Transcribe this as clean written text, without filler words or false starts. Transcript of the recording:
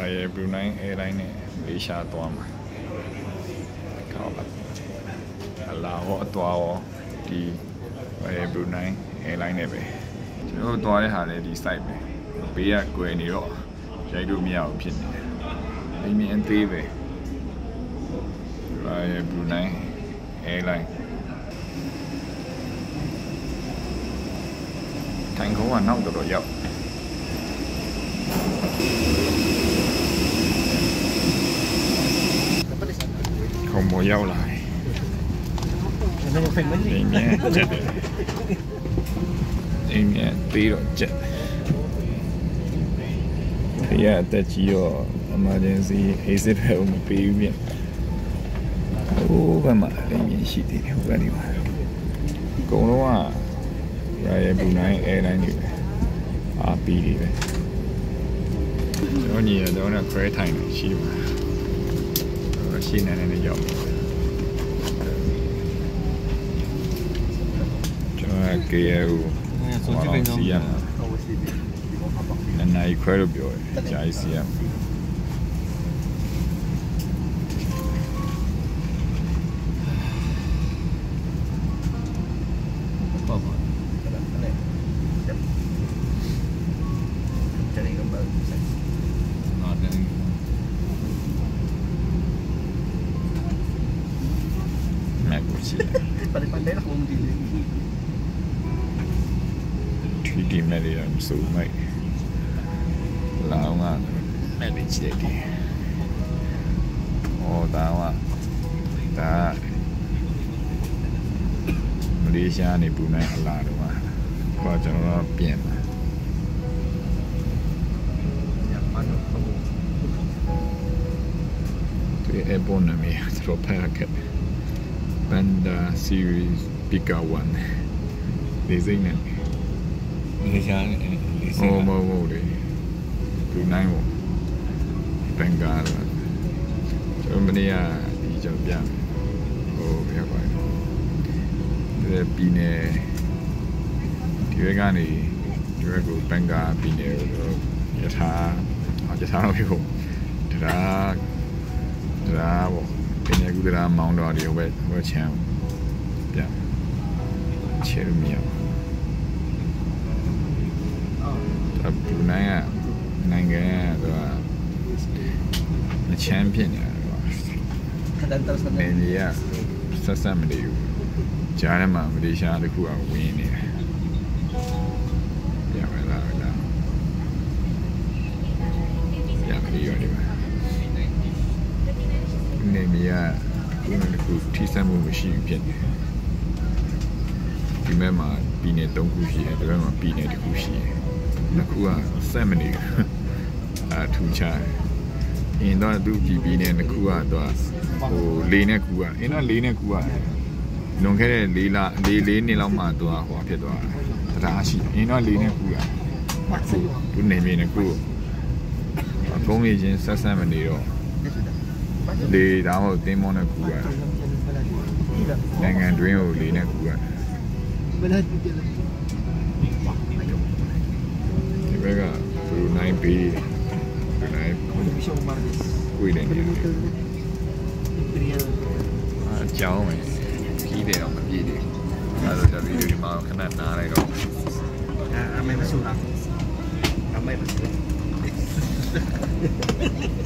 Royal Brunei Airline နဲ့လေးရှားသွားမှာခေါက်အလာဟောအသွားဟောဒီ Royal Brunei Airline နဲ့ပဲကျွန်တော်သွားတဲ့ဟာလည်းဒီ site ပဲဘေးကကွယ်နေတော့ရိုက်လို့မရဘူးဖြစ်နေတယ်အိမ်မြင်သေးပဲ Royal Brunei Airline ထိုင်ခုံးကနောက်တော်ရောက်ခုံးပေါ်ရောက်လာအိမ်မြင်ကျက်တယ်အိမ်မြင်သေးတော့ကျက်ဖေးအသက်ကြီးတော့ emergency exit ပဲမပေးဘူးပြန်ဟိုဘက်မှာအိမ်မြင်ရှိသေးတယ်ဟိုဘက်နေမှာအကုန်လုံးက Royal Brunei Airline တွေပဲအားပြီးတွေပဲကျွန်တော်ညီရတော့ credit ထိုင်ရှိမှာရှိနေနေရောက်ကျွန်တော် KL စီရမှာနိုင်ခွဲလို့ပြောတယ်ဂျာစီရမှာ Pandai-pandai lah orang dia. 3D မဲ့တွေတော့မစိုးမိုက်လောင်းကမဲ့တွေချစ်တယ်ဟောဒါမလေးရှားနေပူနိုင်အလားတော့ဘာကျွန်တော်ပြင်မှာဒီ airport နာမည်တော့ဖက်ခဲ့Panda Series Pika One လေးစိမ့်နဲ့လေးရှားလေးစိမ့်မဟုတ်လေသူနိုင်ပေါ့ဘန်ကာလာကျွန်တော်မနေ့ကဒီကြောင်ပြဟိုပြပါတယ်ဒီပြည်နယ်ဒီဘက်ကနေဒီဘက်ကိုဘန်ကာပြည်နယ်ကိုယထာတော့ပြောတရားပေါ့ပြည်နယ်ကူတရားမောင်းတော်တွေဟိုချမ်းပြချဲလို့မရဘူးဘူနိုင်ကနိုင်ငံကအချမ်းဖြစ်နေတာနေရဆက်မနေဘူးကြားထဲမှာမလေးရှားတခုကဝင်နေတယ်ပြမလားပြမလို့ရတယ်နေမရခုထိစမ်းမှုမရှိဘူးဖြစ်နေဒီမဲ့မှာပြည်နယ်3ခုရှိတယ်ဒီဘက်မှာပြည်နယ်1ခုရှိတယ်နှစ်ခုကစက်မနေဘူးထူချတယ်အင်းတော့သူပြည်နယ်2ခုကတော့ဟိုလေးနဲ့ကူကအင်းတော့လေးနဲ့ကူကလွန်ခဲ့တဲ့4နှစ်လောက်မှတော့ဟိုဖြစ်သွားတာတရားရှိအင်းတော့လေးနဲ့ကူကသူနေမင်းနဲ့ကူအကုန်းလေးချင်းဆက်မနေတော့လေဒါမှမဟုတ်တင်းမောနဲ့ကူကနိုင်ငံတွင်းကိုလေးနဲ့ကူကဒီဘက်ကဘရူနိုင်းဘေးဘရူနိုင်းကိုယ်နေတယ်အကြောင်းပဲကြီးတယ်တော့မပြည့်တယ်အဲ့တော့ဗီဒီယိုဒီမှာခဏနားလိုက်တော့အမေမဆူတာအမေမဆူ